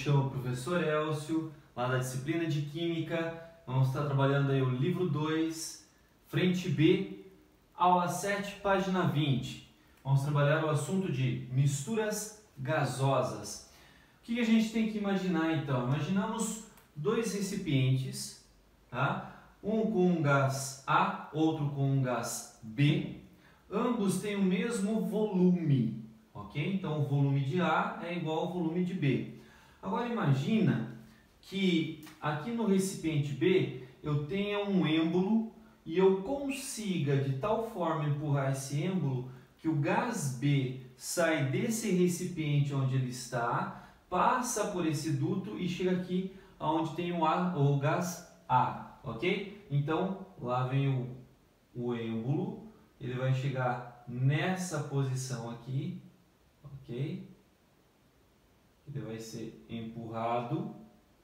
chamo o professor Elcio, lá da disciplina de Química. Vamos estar trabalhando aí o livro 2, frente B, aula 7, página 20. Vamos trabalhar o assunto de misturas gasosas. O que a gente tem que imaginar então? Imaginamos dois recipientes, tá? Um com um gás A, outro com um gás B. Ambos têm o mesmo volume, ok? Então o volume de A é igual ao volume de B. Agora imagina que aqui no recipiente B eu tenha um êmbolo e eu consiga de tal forma empurrar esse êmbolo que o gás B sai desse recipiente onde ele está, passa por esse duto e chega aqui onde tem o gás A, ok? Então lá vem o êmbolo. Ele vai chegar nessa posição aqui, ok? Ele vai ser empurrado.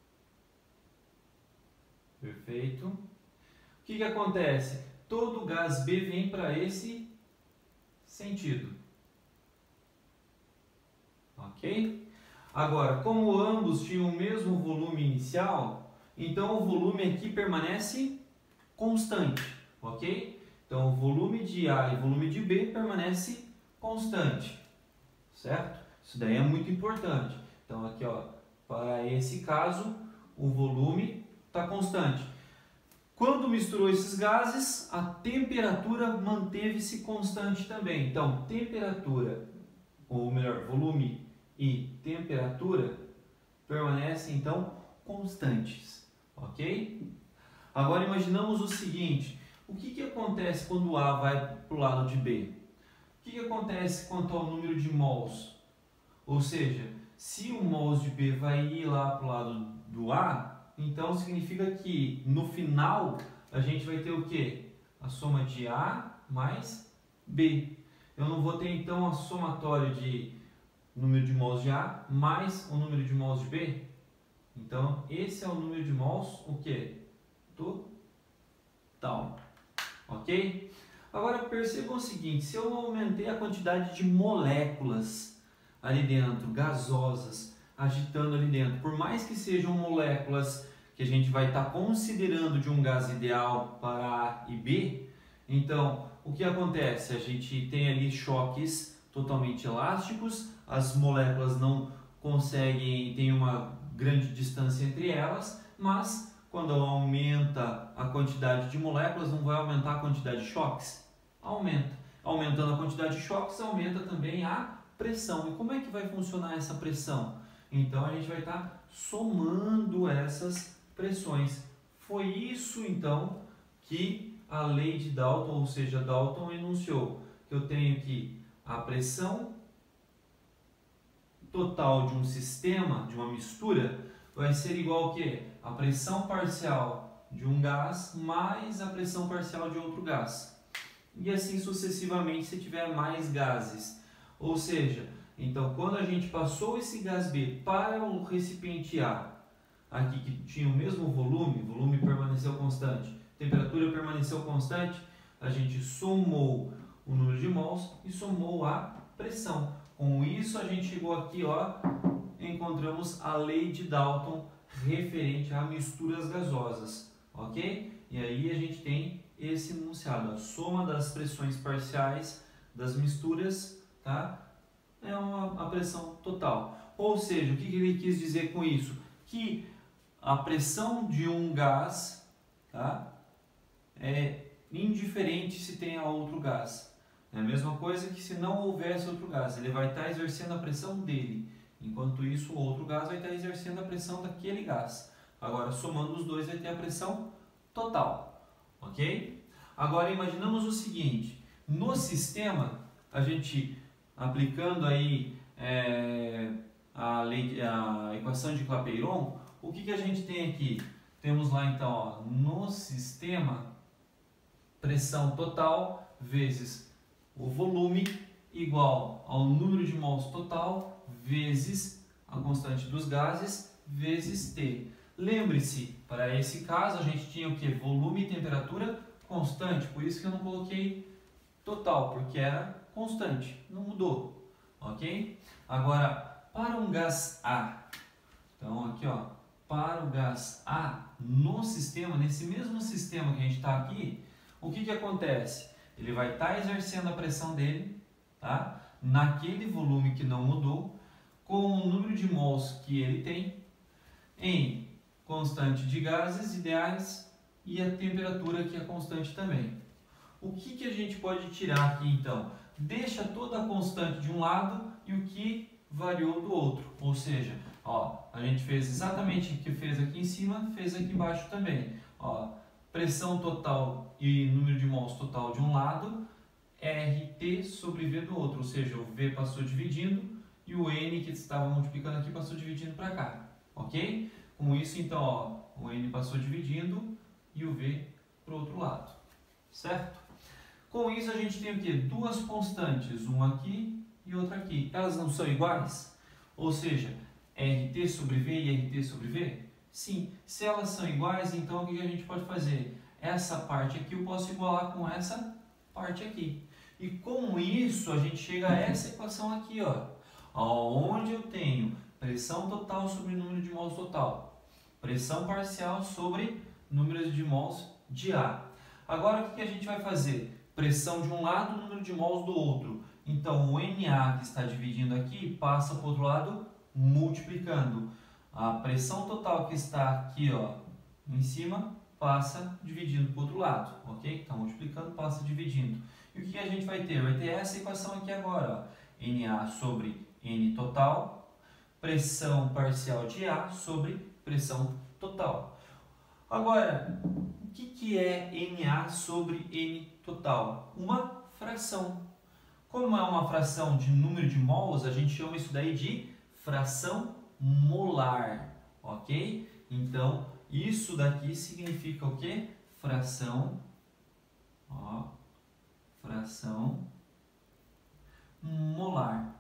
Perfeito. O que acontece? Todo gás B vem para esse sentido. Ok? Agora, como ambos tinham o mesmo volume inicial, então o volume aqui permanece constante, ok? Então, o volume de A e o volume de B permanece constante, certo? Isso daí é muito importante. Então, aqui, ó, para esse caso, o volume está constante. Quando misturou esses gases, a temperatura manteve-se constante também. Então, temperatura, ou melhor, volume e temperatura permanecem, então, constantes, ok? Agora, imaginamos o seguinte. O que acontece quando A vai para o lado de B? O que acontece quanto ao número de mols? Ou seja, se o mols de B vai ir lá para o lado do A, então significa que no final a gente vai ter o quê? A soma de A mais B. Eu não vou ter então a somatória de número de mols de A mais o número de mols de B? Então esse é o número de mols, o quê? Total. Ok? Agora percebam o seguinte, se eu aumentei a quantidade de moléculas ali dentro, gasosas, agitando ali dentro, por mais que sejam moléculas que a gente vai estar considerando de um gás ideal para A e B, então o que acontece? A gente tem ali choques totalmente elásticos, as moléculas não conseguem, tem uma grande distância entre elas, mas quando aumenta a quantidade de moléculas, não vai aumentar a quantidade de choques? Aumenta. Aumentando a quantidade de choques, aumenta também a pressão. E como é que vai funcionar essa pressão? Então, a gente vai estar somando essas pressões. Foi isso, então, que a lei de Dalton, ou seja, Dalton enunciou. Que eu tenho que a pressão total de um sistema, de uma mistura, vai ser igual ao quê? A pressão parcial de um gás mais a pressão parcial de outro gás. E assim sucessivamente se tiver mais gases. Ou seja, então quando a gente passou esse gás B para o recipiente A, aqui que tinha o mesmo volume, o volume permaneceu constante, temperatura permaneceu constante, a gente somou o número de mols e somou a pressão. Com isso a gente chegou aqui, ó, encontramos a lei de Dalton referente a misturas gasosas, ok? E aí a gente tem esse enunciado, a soma das pressões parciais das misturas, tá? É a pressão total. Ou seja, o que ele quis dizer com isso? Que a pressão de um gás, tá, é indiferente se tem outro gás. É a mesma coisa que se não houvesse outro gás, ele vai estar exercendo a pressão dele. Enquanto isso, o outro gás vai estar exercendo a pressão daquele gás. Agora, somando os dois, vai ter a pressão total. Ok? Agora, imaginamos o seguinte. No sistema, a gente aplicando aí a equação de Clapeyron, o que a gente tem aqui? Temos lá, então, ó, no sistema, pressão total vezes o volume igual ao número de mols total vezes a constante dos gases vezes T. Lembre-se, para esse caso a gente tinha o que? Volume e temperatura constante, por isso que eu não coloquei total, porque era constante, não mudou, ok? Agora, para um gás A, Então aqui, ó, para o gás A no sistema, nesse mesmo sistema que a gente está aqui, o que acontece? Ele vai estar exercendo a pressão dele, tá? Naquele volume que não mudou, com o número de mols que ele tem, em constante de gases ideais e a temperatura que é constante também. O que a gente pode tirar aqui então? Deixa toda a constante de um lado e o que variou do outro, ou seja, ó, a gente fez exatamente o que fez aqui em cima, fez aqui embaixo também. Ó, pressão total e número de mols total de um lado, RT sobre V do outro, ou seja, o V passou dividindo e o N que estava multiplicando aqui passou dividindo para cá, ok? Com isso, então, ó, o N passou dividindo e o V para o outro lado, certo? Com isso, a gente tem o quê? Duas constantes, uma aqui e outra aqui. Elas não são iguais? Ou seja, RT sobre V e RT sobre V? Sim. Se elas são iguais, então o que a gente pode fazer? Essa parte aqui eu posso igualar com essa parte aqui. E com isso, a gente chega a essa equação aqui, ó, onde eu tenho pressão total sobre número de mols total, pressão parcial sobre número de mols de A. Agora, o que a gente vai fazer? Pressão de um lado, número de mols do outro. Então, o NA que está dividindo aqui passa para o outro lado multiplicando. A pressão total que está aqui, ó, em cima passa dividindo para o outro lado, ok? Então, multiplicando, passa dividindo. E o que a gente vai ter? Vai ter essa equação aqui agora, ó. NA sobre N total, pressão parcial de A sobre pressão total. Agora, o que é NA sobre N total? Uma fração. Como é uma fração de número de mols, a gente chama isso daí de fração molar, ok? Então, isso daqui significa o quê? Fração, ó, fração molar,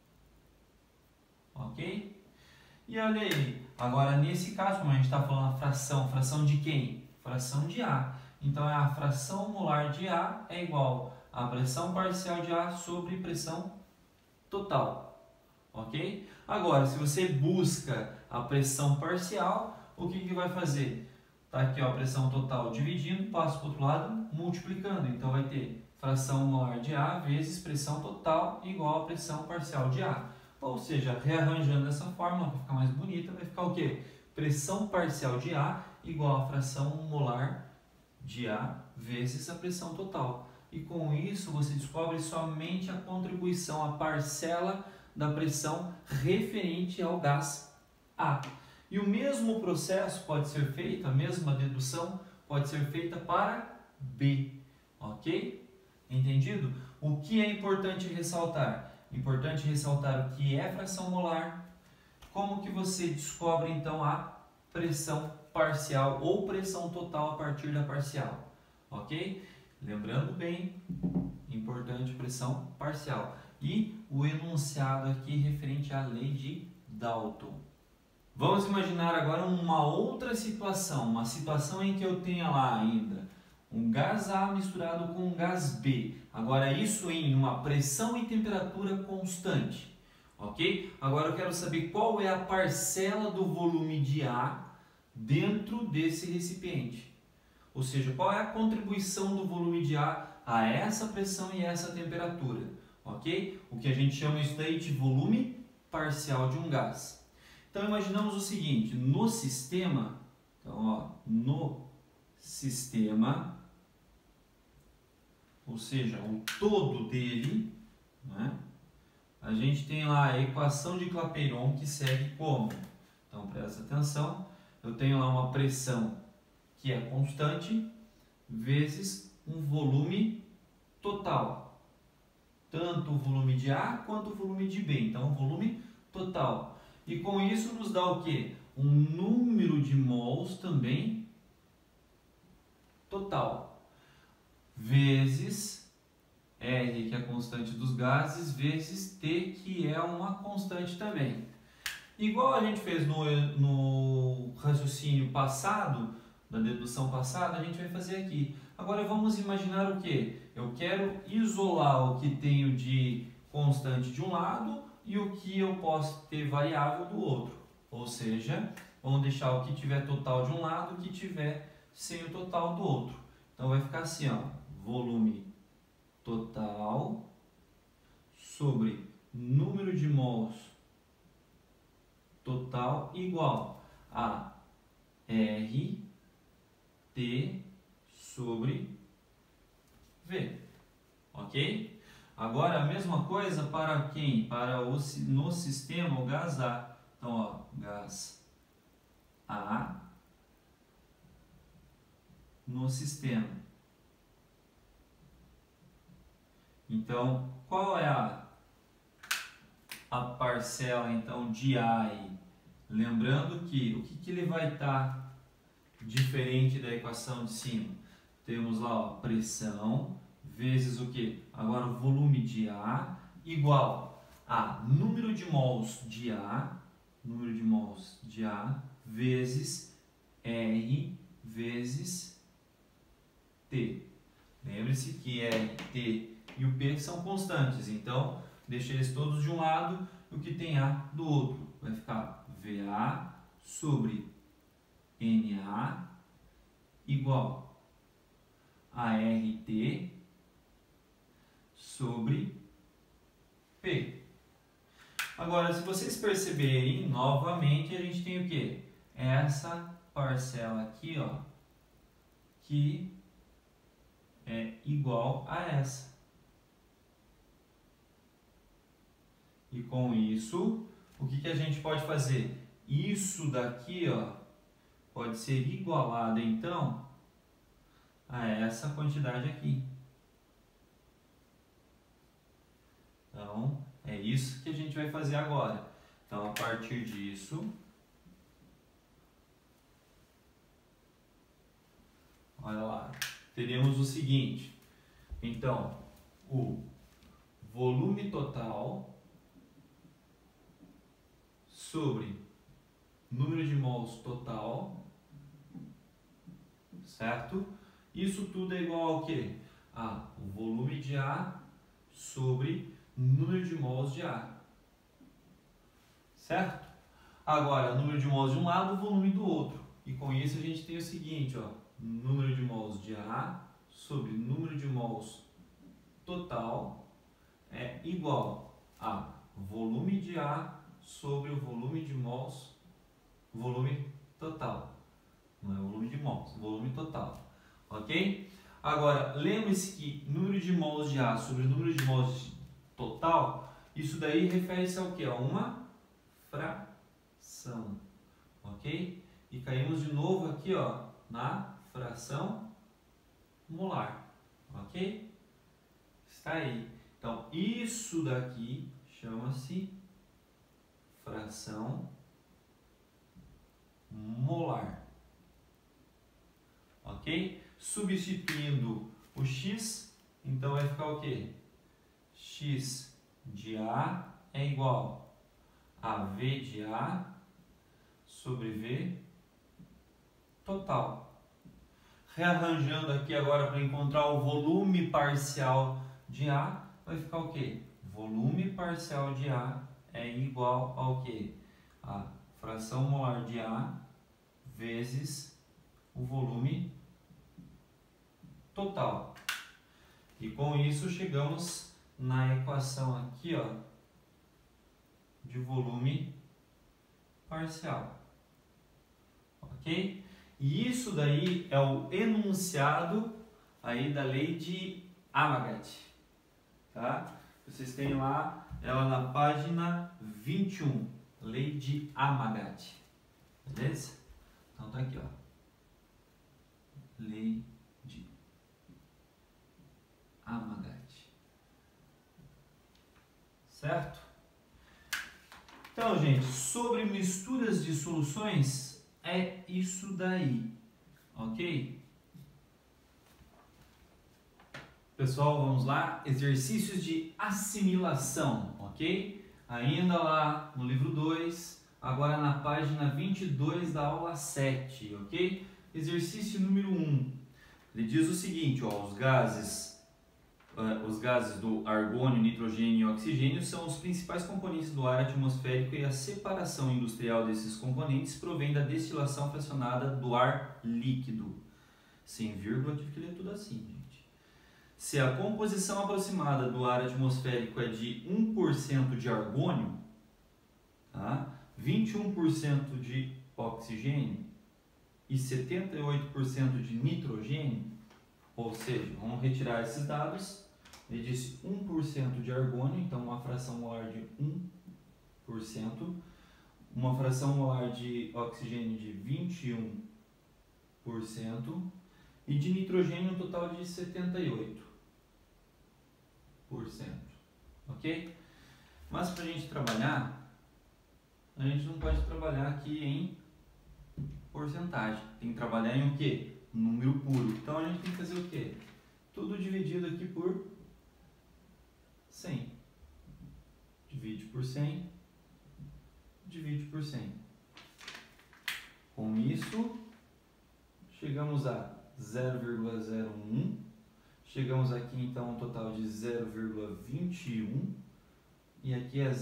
ok? E olha aí, agora nesse caso, como a gente está falando fração de quem? Fração de A. Então, a fração molar de A é igual a pressão parcial de A sobre pressão total, ok? Agora, se você busca a pressão parcial, o que vai fazer? Tá aqui, ó, a pressão total dividindo, passa para o outro lado, multiplicando. Então, vai ter fração molar de A vezes pressão total igual a pressão parcial de A. Ou seja, rearranjando dessa forma, para ficar mais bonita, vai ficar o quê? Pressão parcial de A igual a fração molar de A vezes a pressão total. E com isso você descobre somente a contribuição, a parcela da pressão referente ao gás A. E o mesmo processo pode ser feito, a mesma dedução pode ser feita para B, ok? Entendido? O que é importante ressaltar? Importante ressaltar o que é fração molar, como que você descobre então a pressão parcial ou pressão total a partir da parcial, ok? Lembrando bem, importante pressão parcial. E o enunciado aqui referente à lei de Dalton. Vamos imaginar agora uma outra situação, uma situação em que eu tenha lá ainda um gás A misturado com um gás B. Agora isso em uma pressão e temperatura constante, ok? Agora eu quero saber qual é a parcela do volume de A dentro desse recipiente. Ou seja, qual é a contribuição do volume de A a essa pressão e essa temperatura, ok? O que a gente chama isso daí de volume parcial de um gás. Então imaginamos o seguinte, no sistema, então, ó, no sistema, ou seja, o todo dele, né, a gente tem lá a equação de Clapeyron que segue como? Então presta atenção, eu tenho lá uma pressão que é constante, vezes um volume total. Tanto o volume de A quanto o volume de B. Então, o volume total. E com isso nos dá o quê? Um número de mols também total. Vezes R, que é a constante dos gases, vezes T, que é uma constante também. Igual a gente fez no raciocínio passado, da dedução passada, a gente vai fazer aqui. Agora vamos imaginar o que? Eu quero isolar o que tenho de constante de um lado e o que eu posso ter variável do outro. Ou seja, vamos deixar o que tiver total de um lado, o que tiver sem o total do outro. Então vai ficar assim, ó, volume total sobre número de mols total igual a RT sobre V, ok? Agora a mesma coisa para quem? Para no sistema o gás A. Então, ó, gás A no sistema. Então, qual é a parcela então de A aí? Lembrando que o que ele vai estar diferente da equação de cima? Temos lá, ó, pressão vezes o que? Agora o volume de A igual a número de mols de A, vezes R vezes T. Lembre-se que R, T e o P são constantes, então deixa eles todos de um lado e o que tem A do outro. Vai ficar VA sobre NA igual a RT sobre P. Agora, se vocês perceberem, novamente a gente tem o que? Essa parcela aqui, ó, que é igual a essa. E com isso, o que a gente pode fazer? Isso daqui, ó, pode ser igualado então a essa quantidade aqui. Então, é isso que a gente vai fazer agora. Então, a partir disso, olha lá, teremos o seguinte. Então, o volume total sobre número de mols total, certo? Isso tudo é igual ao quê? A o volume de A sobre número de mols de A, certo? Agora, número de mols de um lado, volume do outro. E com isso a gente tem o seguinte, ó, número de mols de A sobre número de mols total é igual a volume de A sobre o volume de mols, volume total. Não é o volume de mols, volume total. Ok? Agora, lembre-se que número de mols de A sobre número de mols total, isso daí refere-se ao que? A uma fração. Ok? E caímos de novo aqui, ó, na fração molar. Ok? Está aí. Então, isso daqui chama-se fração molar. Ok? Substituindo o x, então vai ficar o quê? X de A é igual a V de A sobre V total. Rearranjando aqui agora para encontrar o volume parcial de A, vai ficar o quê? Volume parcial de A é igual ao quê? A fração molar de A vezes o volume total. E com isso chegamos na equação aqui, ó, de volume parcial. Ok? E isso daí é o enunciado aí da lei de Amagat. Tá? Vocês têm lá ela na página 21, lei de Amagat. Beleza? Então tá aqui, ó. Lei de Amagat. Certo? Então, gente, sobre misturas de soluções, é isso daí, ok? Pessoal, vamos lá, exercícios de assimilação, ok? Ainda lá no livro 2, agora na página 22 da aula 7, ok? Exercício número 1, ele diz o seguinte, ó, os gases Os gases do argônio, nitrogênio e oxigênio são os principais componentes do ar atmosférico e a separação industrial desses componentes provém da destilação fracionada do ar líquido. Sem vírgula, tive que ler tudo assim, gente. Se a composição aproximada do ar atmosférico é de 1% de argônio, tá? 21% de oxigênio e 78% de nitrogênio, ou seja, vamos retirar esses dados. Ele disse 1% de argônio, então uma fração molar de 1%, uma fração molar de oxigênio de 21% e de nitrogênio um total de 78%. Ok? Mas para a gente trabalhar, a gente não pode trabalhar aqui em porcentagem, tem que trabalhar em o quê? Número puro. Então a gente tem que fazer o quê? Tudo dividido aqui por 100. Divide por 100. Divide por 100. Com isso, chegamos a 0,01. Chegamos aqui então a um total de 0,21. E aqui é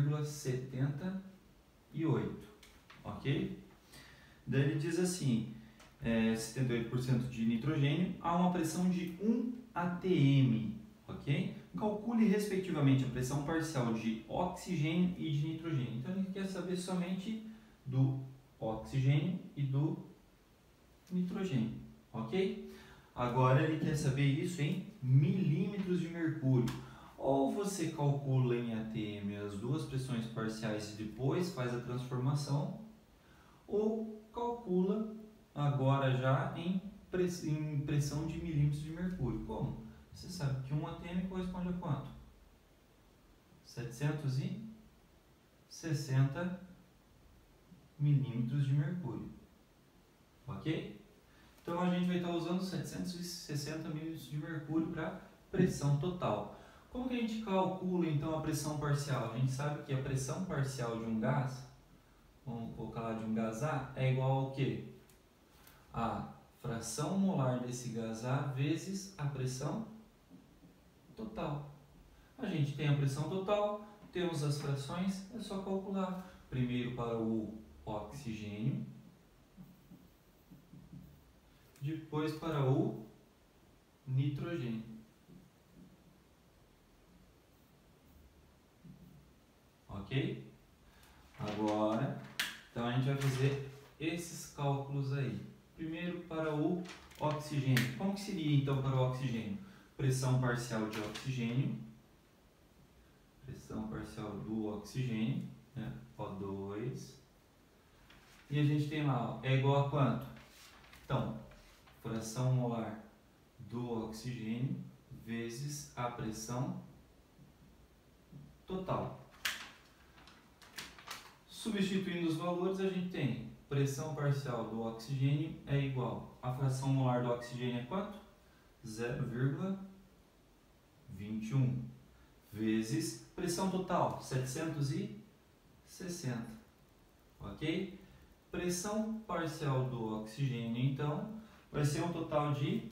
0,78. Ok? Daí ele diz assim, 78% de nitrogênio a uma pressão de 1 atm, ok? Calcule respectivamente a pressão parcial de oxigênio e de nitrogênio. Então ele quer saber somente do oxigênio e do nitrogênio, ok? Agora ele quer saber isso em milímetros de mercúrio. Ou você calcula em atm as duas pressões parciais e depois faz a transformação, ou calcula agora já em pressão de milímetros de mercúrio. Como? Você sabe que 1 atm corresponde a quanto? 760 milímetros de mercúrio. Ok? Então a gente vai estar usando 760 milímetros de mercúrio para pressão total. Como que a gente calcula então a pressão parcial? A gente sabe que a pressão parcial de um gás, vamos colocar lá de um gás A, é igual ao quê? A fração molar desse gás A vezes a pressão total. A gente tem a pressão total, temos as frações, é só calcular. Primeiro para o oxigênio, depois para o nitrogênio. Ok? Agora, então a gente vai fazer esses cálculos aí. Primeiro para o oxigênio. Como que seria então para o oxigênio? Pressão parcial de oxigênio. Pressão parcial do oxigênio, né? O2. E a gente tem lá, ó, é igual a quanto? Então, fração molar do oxigênio vezes a pressão total. Substituindo os valores, a gente tem pressão parcial do oxigênio é igual a fração molar do oxigênio é quanto? 0,21 vezes pressão total 760, ok? Pressão parcial do oxigênio então vai ser um total de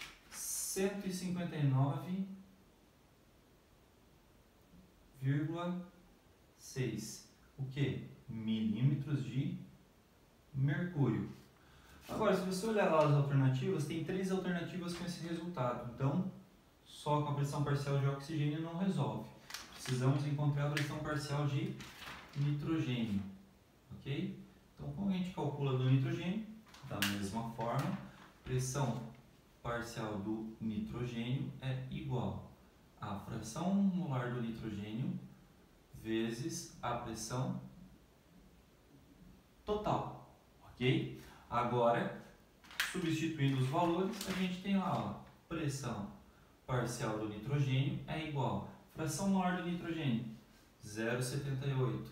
159,6 o que? Milímetros de mercúrio. Agora, se você olhar lá as alternativas, tem 3 alternativas com esse resultado. Então, só com a pressão parcial de oxigênio não resolve. Precisamos encontrar a pressão parcial de nitrogênio. Ok? Então, como a gente calcula do nitrogênio? Da mesma forma, pressão parcial do nitrogênio é igual à fração molar do nitrogênio vezes a pressão total, ok? Agora, substituindo os valores, a gente tem lá, ó, pressão parcial do nitrogênio é igual a fração molar do nitrogênio, 0,78,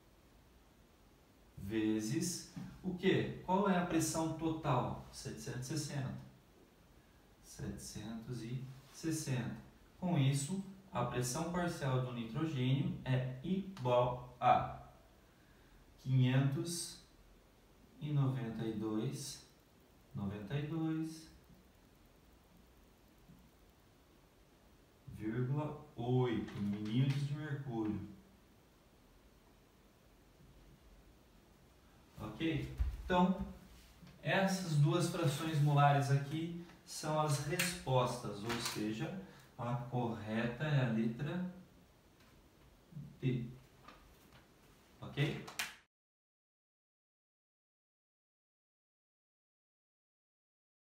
vezes o quê? Qual é a pressão total? 760. Com isso, a pressão parcial do nitrogênio é igual a 592,92 milímetros de mercúrio. Ok? Então, essas duas frações molares aqui são as respostas, ou seja, a correta é a letra D. Ok?